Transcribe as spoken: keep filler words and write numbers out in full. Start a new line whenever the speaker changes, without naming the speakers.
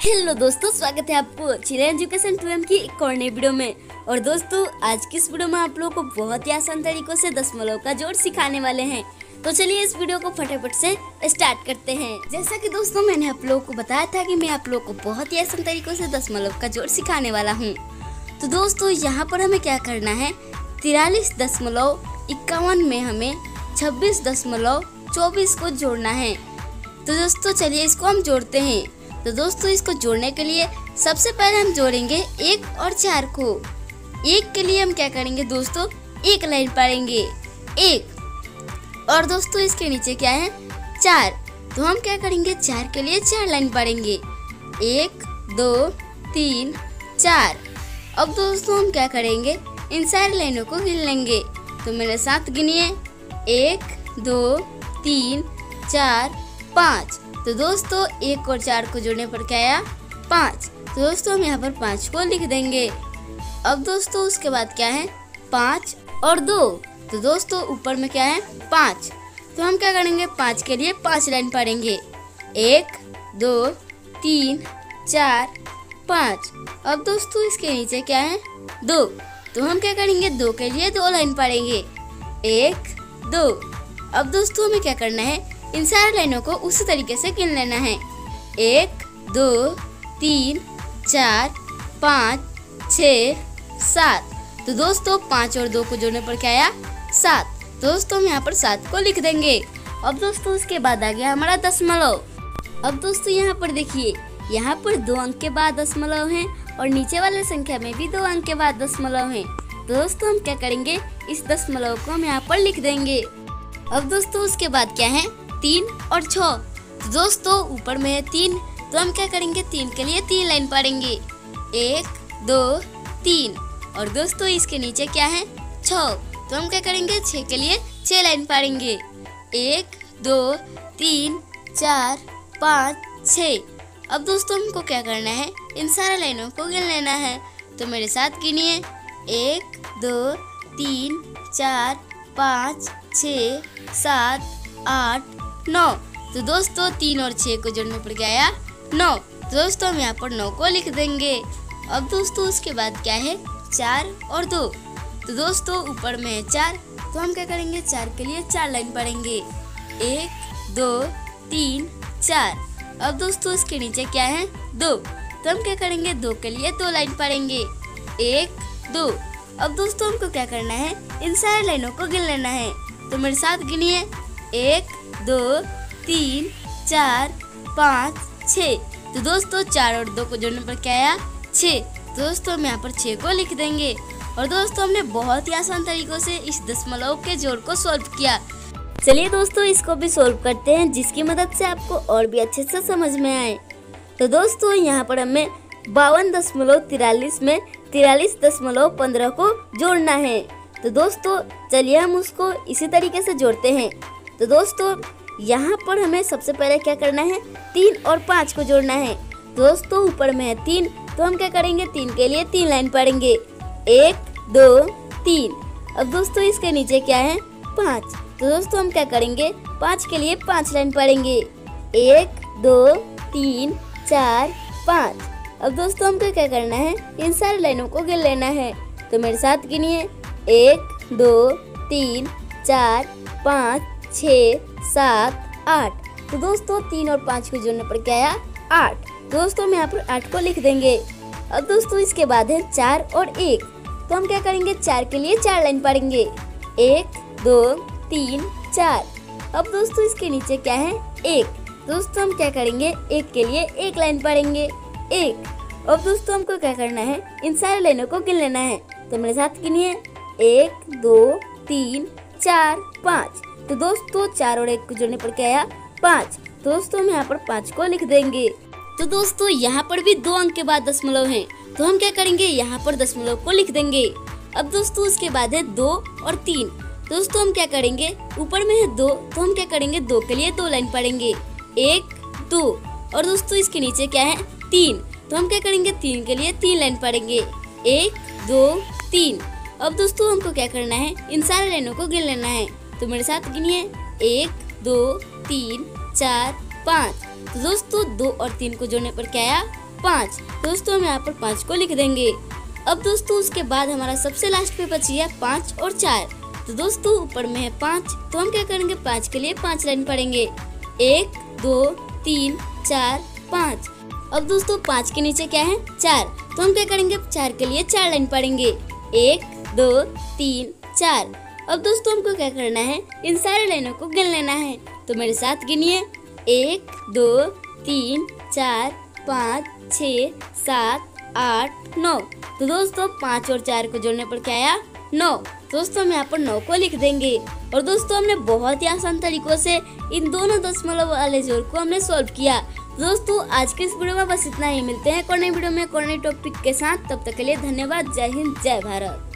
Hello दोस्तों, स्वागत है आपको चिल्ड्रन एजुकेशन टू एम की एक और नई वीडियो में। और दोस्तों, आज की इस वीडियो में आप लोगों को बहुत ही आसान तरीकों से दशमलव का जोड़ सिखाने वाले हैं। तो चलिए इस वीडियो को फटाफट से स्टार्ट करते हैं। जैसा कि दोस्तों मैंने आप लोगों को बताया था कि मैं आप लोगों को बहुत ही आसान तरीकों से दशमलव का जोड़ सिखाने वाला हूँ। तो दोस्तों यहाँ पर हमें क्या करना है, तिरालीस दशमलव इक्यावन में हमें छब्बीस दशमलव चौबीस को जोड़ना है। तो दोस्तों चलिए इसको हम जोड़ते हैं। तो दोस्तों इसको जोड़ने के लिए सबसे पहले हम जोड़ेंगे एक और चार को। एक के लिए हम क्या करेंगे दोस्तों, एक लाइन पढ़ेंगे एक, और दोस्तों इसके नीचे क्या है चार, तो हम क्या करेंगे चार के लिए चार लाइन पढ़ेंगे एक दो तीन चार। अब दोस्तों हम क्या करेंगे, इन सारी लाइनों को गिन लेंगे। तो मेरे साथ गिनिए एक दो तीन चार पाँच। तो दोस्तों एक और चार को जोड़ने पर क्या आया पाँच। तो दोस्तों हम यहाँ पर पाँच को लिख देंगे। अब दोस्तों उसके बाद क्या है पाँच और दो। तो दोस्तों ऊपर में क्या है पाँच, तो हम क्या करेंगे पाँच के लिए पाँच लाइन पढ़ेंगे एक दो तीन चार पाँच। अब दोस्तों इसके नीचे क्या है दो, तो हम क्या करेंगे दो के लिए दो लाइन पढ़ेंगे एक दो। अब दोस्तों हमें क्या करना है, इन सारी लाइनों को उसी तरीके से गिन लेना है एक दो तीन चार पाँच छः सात। तो दोस्तों पाँच और दो को जोड़ने पर क्या आया सात। तो दोस्तों हम यहाँ पर सात को लिख देंगे। अब दोस्तों उसके बाद आ गया हमारा दशमलव। अब दोस्तों यहाँ पर देखिए, यहाँ पर दो अंक के बाद दशमलव है और नीचे वाले संख्या में भी दो अंक के बाद दशमलव है। तो दोस्तों हम क्या करेंगे, इस दशमलव को हम यहाँ पर लिख देंगे। अब दोस्तों उसके बाद क्या है तीन और छः। तो दोस्तों ऊपर में है तीन, तो हम क्या करेंगे तीन के लिए तीन लाइन पढ़ेंगे एक दो तीन। और दोस्तों इसके नीचे क्या है छः, तो हम क्या करेंगे छः के लिए छः लाइन पढ़ेंगे एक दो तीन चार पाँच छः। अब दोस्तों हमको क्या करना है, इन सारे लाइनों को गिन लेना है। तो मेरे साथ गिनिए एक दो तीन चार पाँच छः सात आठ नौ। तो दोस्तों तीन और छः को जोड़ने पर क्या आया नौ। तो दोस्तों हम यहाँ पर नौ को लिख देंगे। अब दोस्तों उसके बाद क्या है चार और दो। तो दोस्तों ऊपर में है चार, तो हम क्या करेंगे चार के लिए चार लाइन पढ़ेंगे एक दो तीन चार। अब दोस्तों इसके नीचे क्या है दो, तो हम क्या करेंगे दो के लिए दो लाइन पढ़ेंगे एक दो। अब दोस्तों हमको क्या करना है, इन सारी लाइनों को गिन लेना है। तो मेरे साथ गिनिए एक दो तीन चार पाँच छः। तो दोस्तों चार और दो को जोड़ने पर क्या आया छः। तो दोस्तों हम यहाँ पर छः को लिख देंगे। और दोस्तों हमने बहुत ही आसान तरीकों से इस दशमलव के जोड़ को सॉल्व किया। चलिए दोस्तों इसको भी सॉल्व करते हैं, जिसकी मदद से आपको और भी अच्छे से समझ में आए। तो दोस्तों यहाँ पर हमें बावन दशमलव तिरालीस में तिरालीस दशमलव पंद्रह को जोड़ना है। तो दोस्तों चलिए हम उसको इसी तरीके से जोड़ते हैं। तो दोस्तों यहाँ पर हमें सबसे पहले क्या करना है, तीन और पाँच को जोड़ना है। दोस्तों ऊपर में है तीन, तो हम क्या करेंगे तीन के लिए तीन लाइन पढ़ेंगे एक दो तीन। अब दोस्तों इसके नीचे क्या है पाँच, तो दोस्तों हम क्या करेंगे पाँच के लिए पाँच लाइन पढ़ेंगे एक दो तीन चार पाँच। अब दोस्तों हमको क्या करना है, इन सारी लाइनों को गिन लेना है। तो मेरे साथ गिनिए एक दो तीन चार पाँच छः सात आठ। तो दोस्तों तीन और पाँच को जोड़ने पर क्या आया आठ। दोस्तों हम यहाँ पर आठ को लिख देंगे। अब दोस्तों इसके बाद है चार और एक, तो हम क्या करेंगे चार के लिए चार लाइन पढ़ेंगे एक दो तीन चार। अब दोस्तों इसके नीचे क्या है एक, दोस्तों हम क्या करेंगे एक के लिए एक लाइन पढ़ेंगे एक। अब दोस्तों हमको क्या करना है, इन सारी लाइनों को गिन लेना है। तो मेरे साथ गिनिए एक दो तीन चार पाँच। तो दोस्तों चार और एक को जोड़ने पर क्या आया पाँच। दोस्तों हम यहाँ पर पाँच को लिख देंगे। तो दोस्तों यहाँ पर भी दो अंक के बाद दशमलव है, तो हम क्या करेंगे यहाँ पर दशमलव को लिख देंगे। अब दोस्तों उसके बाद है दो और तीन। दोस्तों हम क्या करेंगे ऊपर में है दो, तो हम क्या करेंगे दो के लिए दो लाइन पढ़ेंगे एक दो। और दोस्तों इसके नीचे क्या है तीन, तो हम क्या करेंगे तीन के लिए तीन लाइन पढ़ेंगे एक दो तीन। अब दोस्तों हमको क्या करना है, इन सारे लाइनों को गिन लेना है। तो मेरे साथ गिनिए एक दो तीन चार पाँच। तो दोस्तों दो और तीन को जोड़ने पर क्या आया, पाँच। दोस्तों हम यहाँ पर पाँच को लिख देंगे। अब दोस्तों उसके बाद हमारा सबसे लास्ट पे बची है पाँच और चार। तो दोस्तों ऊपर में है पाँच, तो हम क्या करेंगे, पाँच के लिए पाँच लाइन पढ़ेंगे, एक दो तीन चार पाँच। अब दोस्तों पाँच के नीचे क्या है, चार, तो हम क्या करेंगे, चार के लिए चार लाइन पढ़ेंगे, एक दो तीन चार। अब दोस्तों हमको क्या करना है, इन सारे लाइनों को गिन लेना है। तो मेरे साथ गिनिए, एक दो तीन चार पाँच छः सात आठ नौ। तो दोस्तों पाँच और चार को जोड़ने पर क्या आया, नौ। दोस्तों हम यहाँ पर नौ को लिख देंगे। और दोस्तों हमने बहुत ही आसान तरीकों से इन दोनों दशमलव वाले जोड़ को हमने सॉल्व किया। दोस्तों आज के इस वीडियो में बस इतना ही। मिलते हैं एक और नई वीडियो में एक और नई टॉपिक के साथ। तब तक के लिए धन्यवाद। जय हिंद, जय भारत।